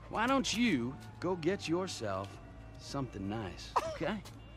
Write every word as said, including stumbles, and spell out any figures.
Why don't you go get yourself something nice, okay?